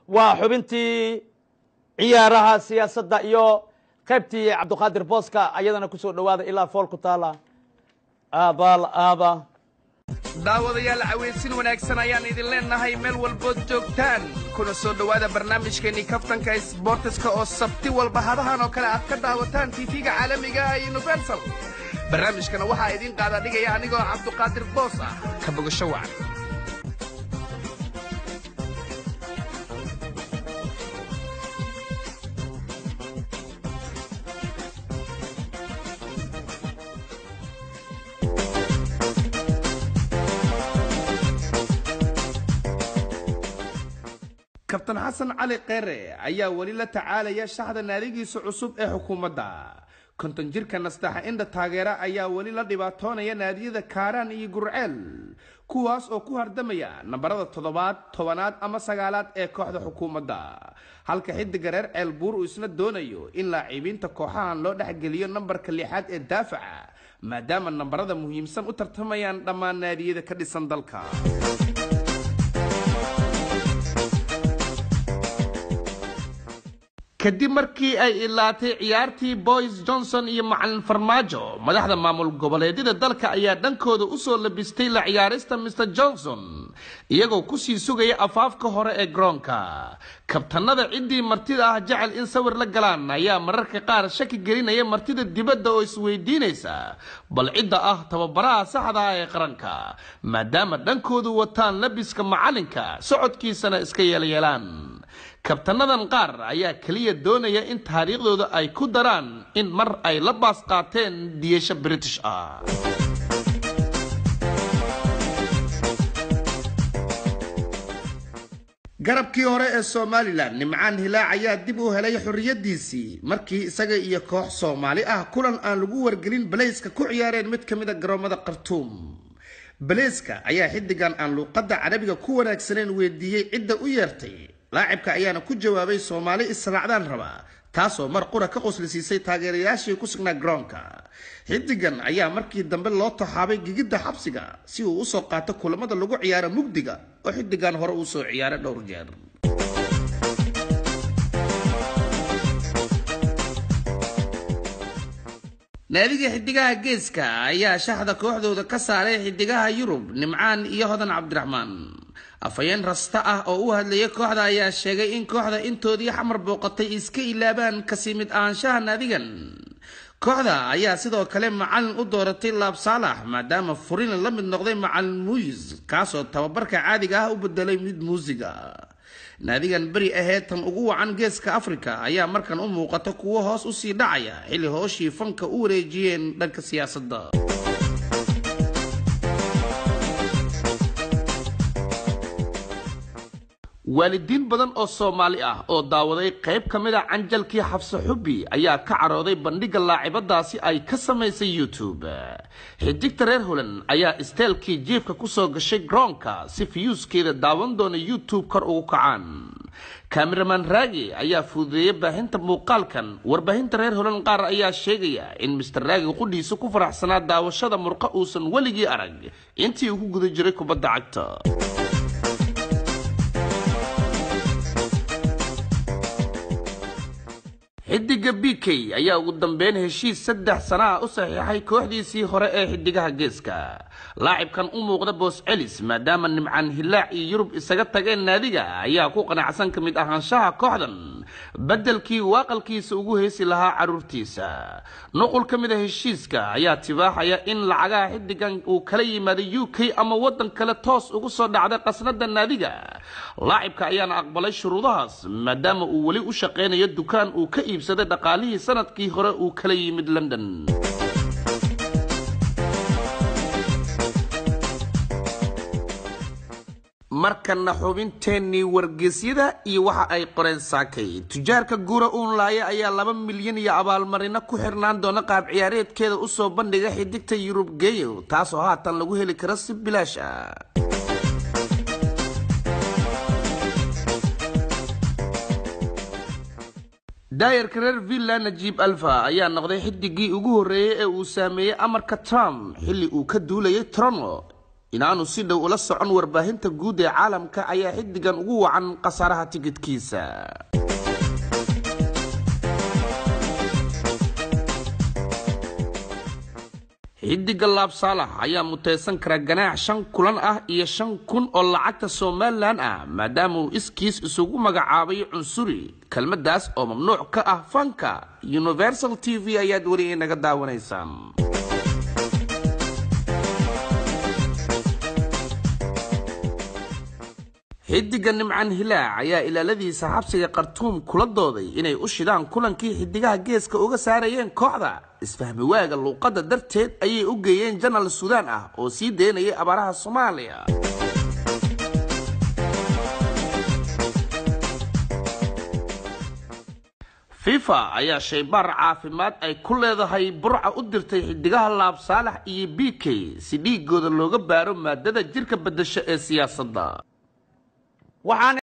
وحبنتي عيارها سياسة إيو قبتي عبد القادر بوسكا أيضا كسو دواد إلا فولكو تالا آبا daawadayaal caweysin wanaagsan ayaan idin leenahay meel walba joogtaan kuna soo dhawaada barnaamijkeeni kaftanka isboortiga oo sabti walba hadahan oo kale aad ka daawataan TV-ga caalamiga ah Universal barnaamijkana waxa idin qaada dhigaya anigoo Cabduqaadir Boos ah ka bogasho wacan كابتن حسن علي قيري ayaa wali la tacaalaya shaxda naadigiisa cusub ee xukuumadda konton jirka nastaxa inda taageera ayaa wali la dhibaatoonaya naadiyada Kaaraan iyo Gurceel kuwaas oo ku hardamaya nambarada 7aad 10aad ama 9aad ee kooxda xukuumadda halka xidiga reer Ceelbuur uu isna doonayo in laacibiinta kooxahan loo dhaxgeliyo nambarka 6aad ee daafaca maadaama nambarada muhiimsan u tartamayaan dhammaan naadiyada ka dhisan dalka kadib markii ay ilaatay ciyaartii Boys Johnson iyo macallin Farmaajo madaxda maamul goboleedyada dalka ayaa dhankooda u soo labistay la ciyaarista Mr Johnson iyagoo ku sii sugaya afaafka hore ee garoonka kabtanada cidii martida ah jecel in sawir la galaan ayaa mararka qaar shaki gelinaya martida dibadda oo isweydiinaysa bal cidda ah tababaraha saxda ah ee qaranka maadaama dhankoodu wataan labiska macallinka socodkiisana iska yeelayaan kabtanadan qaar ayaa kaliya doonaya in taariikhdooda ay ku daraan in mar ay la baas qaateen diyasha British ah garabkii hore ee Somaliland nimcaan hilaac ayaa dib u helay xurriyadiisii markii isaga iyo koox Soomaali ah kulan aan lagu wargelin Baleyska ku ciyaareen mid kamid ah garoomada Khartoum Baleyska ayaa xidigan aan luqadda Carabiga ku wanaagsaneen weydiiyay cidda u yeertay لاعبك أيانا كجوابي سومالي إسرعدان ربا تاسو مرقورة كقوسلسيسي تاغيرياشي كسقنا جرونكا حدقان أيا مركي دنبال لو تحابي جيجد حبسيغا سيو أسو قاتا كولمادا لغو عيارة مقدقا وحدقان هورا أسو عيارة دورجار ناديجي حدقاها جيسكا أيا شاهدا كوحدو دا كساري حدقاها يوروب نمعان إيهودان عبد الرحمن afayeen rasta ah oo u hadlayay kooxda ayaa sheegay in kooxda intoodii xamar booqatay iska ilaabaan kasimid aanshaha naadigan kooxda ayaa sidoo kale macallin u dooratay Laab Saalax maadaama furin la mid noqday macallin Muiz kaasoo tababarka caadiga ah u bedelay mid muusiga naadigan bari ahayd tan ugu wacan geeska Afrika ayaa markan u muuqata kuwa hoos u sii dhacaya xilli hooshii fanka u wareejiyeen dhanka siyaasadda waalidiin badan oo Soomaali ah oo daawaday qayb kamid ah canjalkii Xafsa Xubbi ayaa ka carooday bandhiga laacibadaasi ay ka sameysay YouTube xidigta reer Holland ayaa isteelkii jeefka ku soo gashay garoonka si viewskeeda daawan doona YouTube kor ugu kacaan cameraman Raagi ayaa fududeeyay baahinta muuqaalkan warbaahinta reer Holland qaar ayaa sheegaya in Mr Raagi qudhiisa ku faraxsanaa daawashada murqa uusan waligii arag intii uu ku guda jiray kubadda cagta xidiga BK ayaa ugu dambeyn heshiis 3 sano u saxiixay kooxdiisii hore ee xidigaha geeska laacibkan u muuqda Boos Celis maadaama nimcaan hilaac iyo Yurub isaga tageen naadiga ayaa ku qanacsan kamid ahaanshaha kooxdan bedelkii waaqalkiisa ugu heesi lahaa caruurtiisa nuqul kamid ah heshiiska ayaa tibaaxaya in lacagaha xidigan uu kala yimaado UK ama wadan kale toos ugu soo dhacday qasnada naadiga laacibka ayaana aqbalay shuruudahaas maadaama uu wali u shaqeynayo dukaan uu ka iibsaday dhaqaalihii sanadkii hore uu kala yimid London markana xubinteennii wargeysyada iyo waxa ay qoreen saakay tujaarka guura uun laaya ayaa 2 milyan iyo abaalmarino ku xirnaan doona qaab ciyaareedkeeda u soo bandhiga xidigta Yurub geeyo taasoo haatan lagu heli karo si bilaash ah داير كرير فيلا نجيب ألفا أيا نقضي حدقي ugu horeeyay ee uu saameeyay amarka Trump xilli uu ka duulayay Toronto inaanu si dhow ula socon warbaahinta guud ee caalamka ayaa xidigan ugu wacan khasaaraha tigidhkiisa. xidiga Laab Saalax ayaa muteysan kara ganaax 5 kulan ah iyo 5,000 oo lacagta Soomaaliland ah maadaama uu iskiis isugu magacaabay cunsuri kelmadaas oo mamnuuc ka ah fanka. Universal TV ayaad weli inaga daawanaysaan. xidiga Nimcaan Hilaac ayaa ilaaladiisa xabsiga Qartuum kula dooday inay u shidaan kulankii xidigaha geeska uga saarayeen kooxda. isfahmi waaga luuqadda darteed ayay u geeyeen Janaal Suudaan ah oo sii deynayay abaaraha Soomaaliya. FIFA ayaa shaybaar caafimaad ay ku leedahay Burca u dirtay xidigaha Laab Saalax iyo BK si dhiigooda looga baaro maadada jirka bedesha ee siyaasadda.